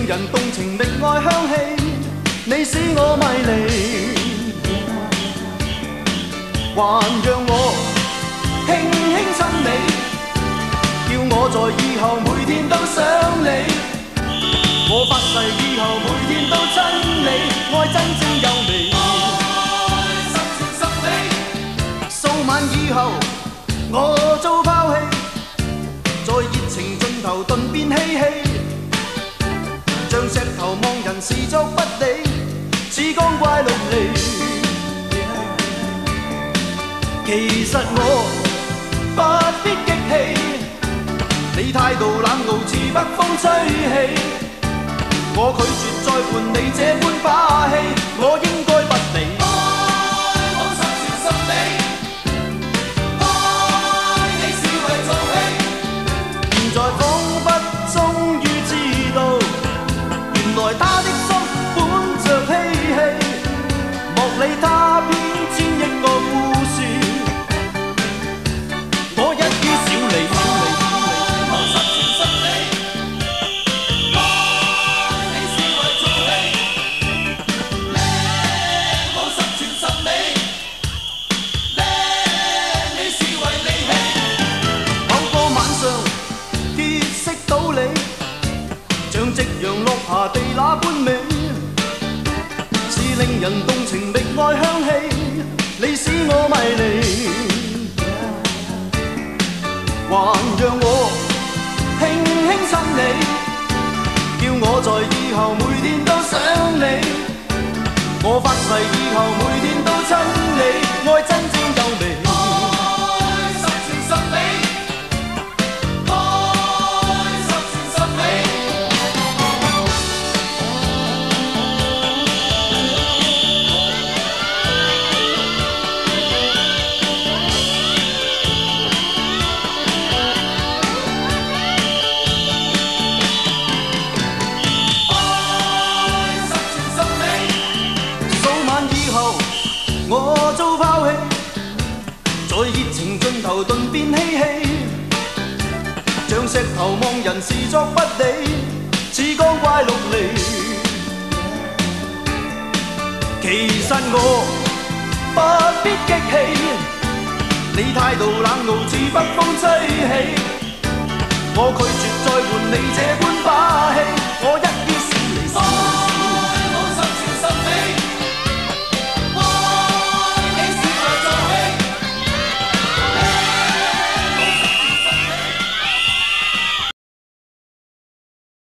令人動情覓愛香氣，你使我迷離，還讓我輕輕親你，叫我在以後每天都想你。我發誓以後每天都親你，愛真正有味，愛十全十美。數晚以後我遭拋棄，在熱情盡頭頓變嬉戲，像石頭望人視作不理，似光怪陸離。其實我不必激氣，你態度冷傲似北風吹起。我拒絕再伴你這般把戲，我應該不理。愛我十全十美，愛你是為做戲。現在彷彿終於知道，原來他的心本着嬉戲，莫理他編千億個故事，我一於少理。下地那般美，是令人動情覓愛香氣，你使我迷離，還讓我輕輕親你，叫我在以後每天都想你。我發誓以後每天都親你，愛真正有味，愛十全十美。我遭拋棄，在熱情盡頭頓變嬉戲，像石頭望人視作不理，似光怪陸離。其實我不必激氣，你態度冷傲似北風吹起，我拒絕再伴你這般把戲，我一